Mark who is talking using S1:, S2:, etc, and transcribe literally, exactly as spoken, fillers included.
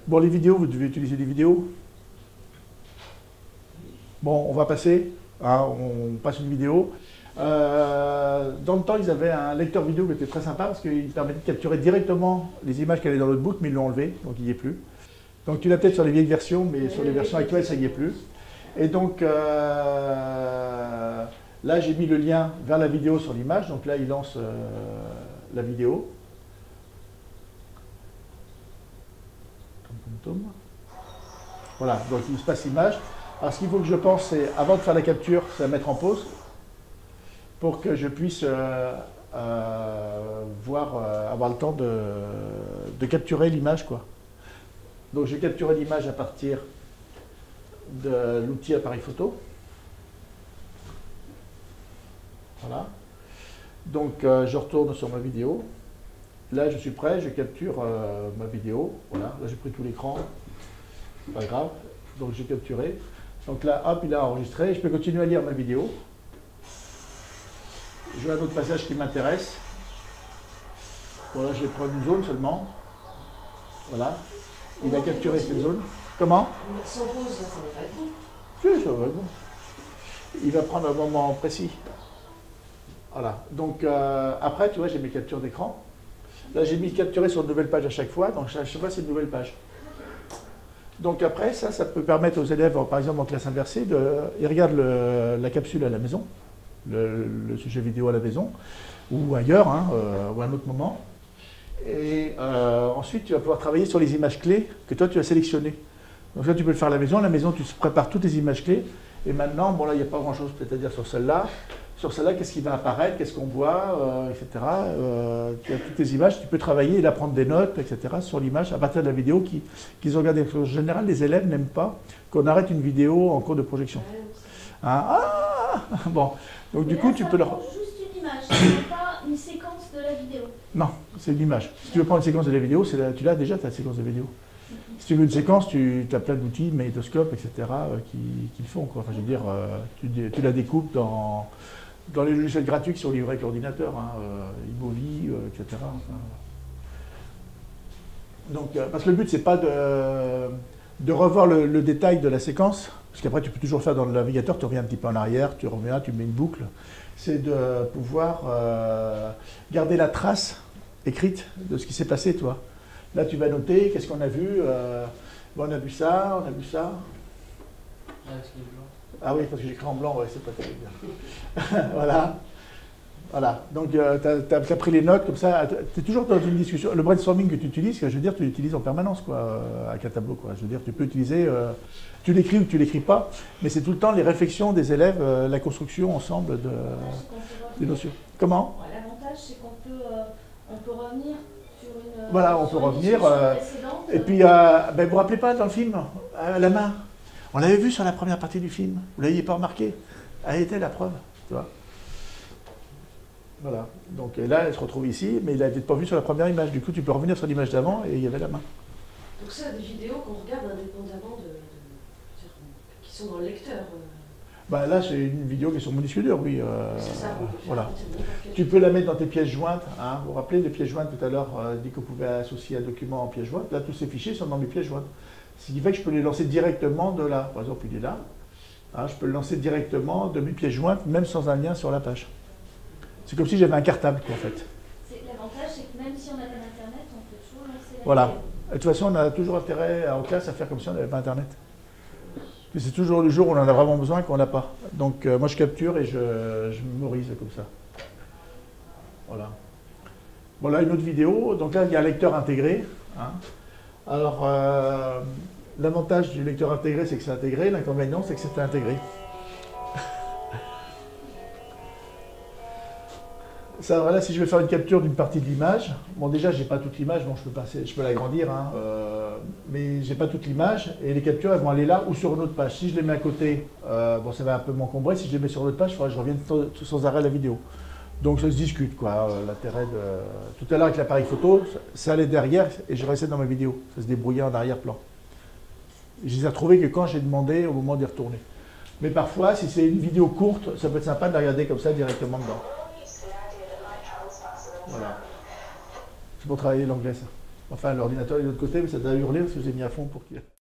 S1: Bon, les vidéos, vous devez utiliser des vidéos. Bon, on va passer. Hein, on passe une vidéo. Euh, dans le temps, ils avaient un lecteur vidéo qui était très sympa parce qu'il permettait de capturer directement les images qui allaient dans le notebook, mais ils l'ont enlevé, donc il n'y est plus. Donc tu l'as peut-être sur les vieilles versions, mais sur les versions actuelles, ça n'y est plus. Et donc euh, là, j'ai mis le lien vers la vidéo sur l'image. Donc là, il lance euh, la vidéo. Voilà, donc il se passe l'image. Alors ce qu'il faut que je pense, c'est avant de faire la capture, c'est à mettre en pause pour que je puisse euh, euh, voir, euh, avoir le temps de, de capturer l'image, quoi. Donc j'ai capturé l'image à partir de l'outil appareil photo. Voilà. Donc euh, je retourne sur ma vidéo. Là je suis prêt, je capture euh, ma vidéo. Voilà, là j'ai pris tout l'écran. Pas grave. Donc j'ai capturé. Donc là, hop, il a enregistré. Je peux continuer à lire ma vidéo. Je vois un autre passage qui m'intéresse. Voilà, je vais prendre une zone seulement. Voilà. Il a capturé cette zone. Comment?
S2: Sans pause, là, ça va pas être bon.
S1: Si, ça va être bon. Il va prendre un moment précis. Voilà. Donc euh, après, tu vois, j'ai mes captures d'écran. Là, j'ai mis capturer sur une nouvelle page à chaque fois. Donc chaque fois, c'est une nouvelle page. Donc après, ça, ça peut permettre aux élèves, par exemple en classe inversée, de, ils regardent le, la capsule à la maison, le, le sujet vidéo à la maison, ou ailleurs, hein, euh, ou à un autre moment. Et euh, ensuite, tu vas pouvoir travailler sur les images clés que toi, tu as sélectionnées. Donc ça, tu peux le faire à la maison. À la maison, tu prépares toutes les images clés. Et maintenant, bon là, il n'y a pas grand-chose peut-être à dire sur celle-là. Sur celle-là, qu'est-ce qui va apparaître, qu'est-ce qu'on voit, euh, et cetera. Euh, tu as toutes les images, tu peux travailler et là prendre des notes, et cetera sur l'image à partir de la vidéo qu'ils qui ont regardée. En général, les élèves n'aiment pas qu'on arrête une vidéo en cours de projection. Hein? Ah bon, donc
S3: Mais
S1: du
S3: là,
S1: coup, tu
S3: ça
S1: peux leur...
S3: prend juste une image, c'est pas une séquence de la vidéo.
S1: Non, c'est une image. Si tu veux prendre une séquence de la vidéo, la... tu l'as déjà, ta séquence de vidéo. Si tu veux une séquence, tu as plein d'outils, magnétoscope, et cetera, euh, qui, qui le font, quoi. Enfin, je veux dire, euh, tu, tu la découpes dans... Dans les logiciels gratuits qui sont livrés avec l'ordinateur, hein, euh, Imovie, euh, et cetera. Enfin, donc, euh, parce que le but, c'est pas de, de revoir le, le détail de la séquence, parce qu'après, tu peux toujours le faire dans le navigateur, tu reviens un petit peu en arrière, tu reviens, tu mets une boucle. C'est de pouvoir euh, garder la trace écrite de ce qui s'est passé, toi. Là, tu vas noter, qu'est-ce qu'on a vu euh, bon, on a vu ça, on a vu ça. Ah oui, parce que j'écris en blanc, ouais, c'est pas terrible. Voilà. Voilà. Donc, euh, tu as, as pris les notes comme ça. Tu es toujours dans une discussion. Le brainstorming que tu utilises, je veux dire, tu l'utilises en permanence, quoi, euh, avec un tableau, quoi. Je veux dire, tu peux utiliser. Euh, tu l'écris ou tu l'écris pas, mais c'est tout le temps les réflexions des élèves, euh, la construction ensemble de, des notions. Comment?
S3: L'avantage, c'est qu'on peut, euh, on peut revenir sur une.
S1: Voilà, on
S3: sur
S1: peut
S3: une
S1: revenir.
S3: discussion
S1: Euh,
S3: précédente.
S1: et puis, euh, ben, vous vous rappelez pas dans le film, à la main? On l'avait vu sur la première partie du film. Vous ne l'aviez pas remarqué? Elle était la preuve, tu vois. Voilà. Donc et là, elle se retrouve ici, mais il n'avait pas vu sur la première image. Du coup, tu peux revenir sur l'image d'avant et il y avait la main.
S2: Donc ça, des vidéos qu'on regarde indépendamment de, de, qui sont dans le lecteur. Euh...
S1: Bah, là, c'est une vidéo qui est sur mon disque dur, oui. Euh,
S2: c'est ça, on peut faire
S1: voilà.
S2: quelque
S1: Tu peux la mettre dans tes pièces jointes. Hein. Vous vous rappelez des pièces jointes tout à l'heure, euh, dit qu'on pouvait associer un document en pièce jointe. Là, tous ces fichiers sont dans mes pièces jointes. Ce qui fait que je peux les lancer directement de là. Par exemple, il est là. Hein, je peux le lancer directement de mes pièces jointes, même sans un lien sur la page. C'est comme si j'avais un cartable, quoi, en fait.
S3: L'avantage, c'est que même si on n'a pas d'Internet, on peut toujours lancer la
S1: Voilà.
S3: vidéo.
S1: De toute façon, on a toujours intérêt en classe à faire comme si on n'avait pas Internet. C'est toujours le jour où on en a vraiment besoin qu'on n'a pas. Donc, euh, moi, je capture et je, je mémorise comme ça. Voilà. Voilà une autre vidéo. Donc là, il y a un lecteur intégré. Hein. Alors, euh, l'avantage du lecteur intégré, c'est que c'est intégré. L'inconvénient, c'est que c'est intégré. Ça, voilà, si je vais faire une capture d'une partie de l'image, bon déjà j'ai pas toute l'image, bon je peux passer, je peux l'agrandir, hein, euh, mais j'ai pas toute l'image et les captures elles vont aller là ou sur une autre page. Si je les mets à côté, euh, bon ça va un peu m'encombrer. Si je les mets sur une autre page, il faudra que je revienne sans, sans arrêt à la vidéo. Donc ça se discute quoi. Euh, L'intérêt de tout à l'heure avec l'appareil photo, ça, ça allait derrière et je restais dans ma vidéo. Ça se débrouillait en arrière-plan. Je les ai retrouvés que quand j'ai demandé au moment d'y retourner. Mais parfois, si c'est une vidéo courte, ça peut être sympa de la regarder comme ça directement dedans. Voilà. C'est pour travailler l'anglais, ça. Enfin, l'ordinateur est de l'autre côté, mais ça doit hurler parce que j'ai mis à fond pour qu'il...